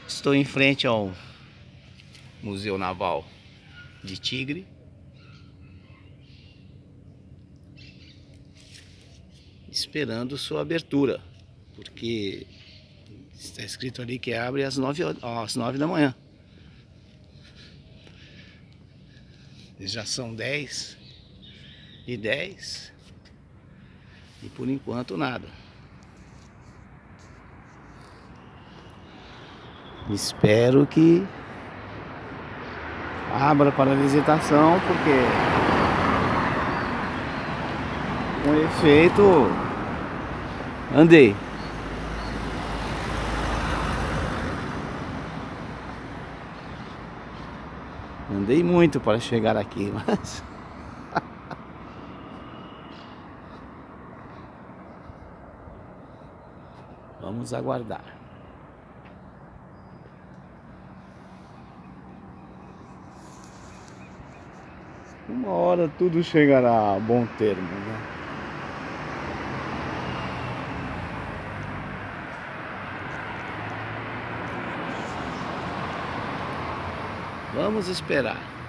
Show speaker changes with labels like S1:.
S1: Estou em frente ao Museu Naval de Tigre. Esperando sua abertura, porque está escrito ali que abre às 9 da manhã. Já são 10h10 e por enquanto nada. Espero que abra para visitação, porque com efeito andei. Andei muito para chegar aqui, mas vamos aguardar. Uma hora tudo chegará a bom termo, né? Vamos esperar.